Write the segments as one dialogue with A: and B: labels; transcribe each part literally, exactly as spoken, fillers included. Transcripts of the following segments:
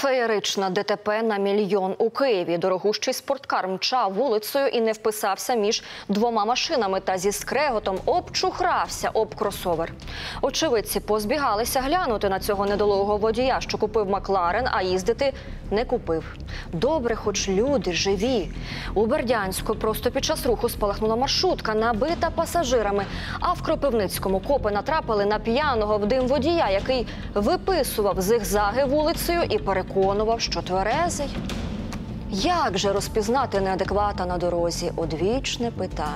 A: Феєрична ДТП на мільйон у Києві. Дорогущий спорткар мчав вулицею і не вписався між двома машинами та зі скреготом обчухрався об кросовер. Очевидці позбігалися глянути на цього недолугого водія, що купив Макларен, а їздити не купив. Добре, хоч люди живі. У Бердянську просто під час руху спалахнула маршрутка, набита пасажирами. А в Кропивницькому копи натрапили на п'яного в дим водія, який виписував зигзаги вулицею і переконував, що тверезий. Як же розпізнати неадеквата на дорозі? Одвічне питання.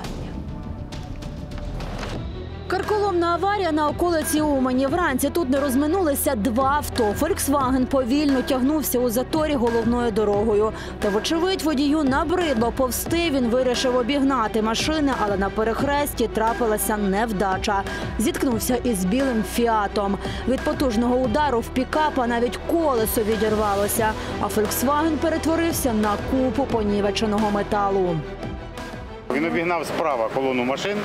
B: Карколомна аварія на околиці Умані. Вранці тут не розминулися два авто. «Фольксваген» повільно тягнувся у заторі головною дорогою. Та, вочевидь, водію набридло повзти. Він вирішив обігнати машини, але на перехресті трапилася невдача. Зіткнувся із білим «Фіатом». Від потужного удару в пікапа навіть колесо відірвалося, а «Фольксваген» перетворився на купу понівеченого металу.
C: Він обігнав справа колону машин.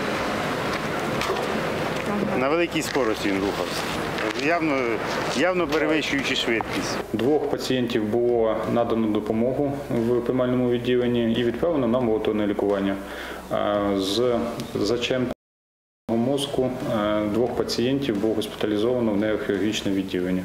C: На великій скорості він рухався, явно, явно перевищуючи швидкість.
D: Двох пацієнтів було надано допомогу в приймальному відділенні і відправлено на амбулаторне лікування. З зачем мозку двох пацієнтів було госпіталізовано в нейрохірургічне відділення.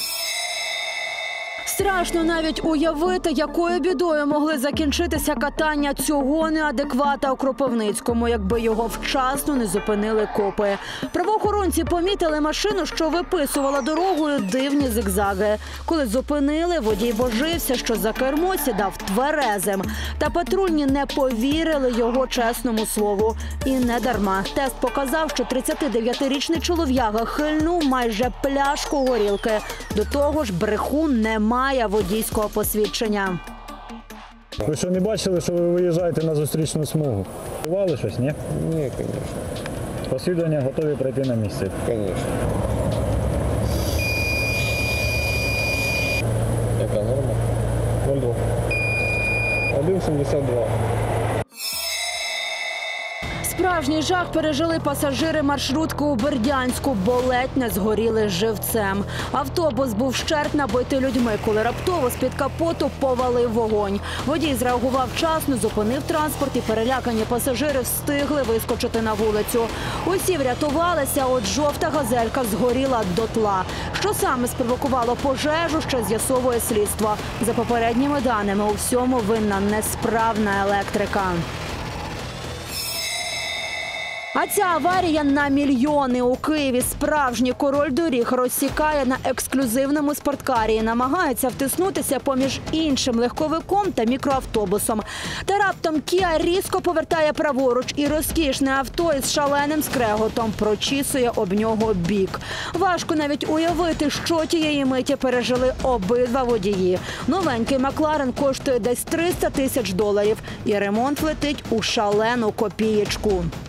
B: Страшно навіть уявити, якою бідою могли закінчитися катання цього неадеквата у Кропивницькому, якби його вчасно не зупинили копи. Правоохоронці помітили машину, що виписувала дорогою дивні зигзаги. Коли зупинили, водій божився, що за кермо сідав тверезим. Та патрульні не повірили його чесному слову. І не дарма. Тест показав, що тридцятидев'ятирічний чолов'яга хильнув майже пляшку горілки. До того ж, брехун не має водійського посвідчення.
E: Ви що, не бачили, що ви виїжджаєте на зустрічну смугу? Бували щось, ні?
F: Ні, звісно.
E: Посвідчення готові прийти на місце?
F: Звісно. Яка норма? нуль два. один сімдесят два.
B: Справжній жах пережили пасажири маршрутки у Бердянську, бо ледь не згоріли живцем. Автобус був вщерть набитий людьми, коли раптово з-під капоту повалив вогонь. Водій зреагував вчасно, зупинив транспорт і перелякані пасажири встигли вискочити на вулицю. Усі врятувалися, от жовта газелька згоріла дотла. Що саме спровокувало пожежу, ще з'ясовує слідство. За попередніми даними, у всьому винна несправна електрика. А ця аварія на мільйони у Києві. Справжній король доріг розсікає на ексклюзивному спорткарі і намагається втиснутися поміж іншим легковиком та мікроавтобусом. Та раптом Кіа різко повертає праворуч і розкішне авто із шаленим скреготом прочісує об нього бік. Важко навіть уявити, що тієї миті пережили обидва водії. Новенький Макларен коштує десь триста тисяч доларів і ремонт летить у шалену копієчку.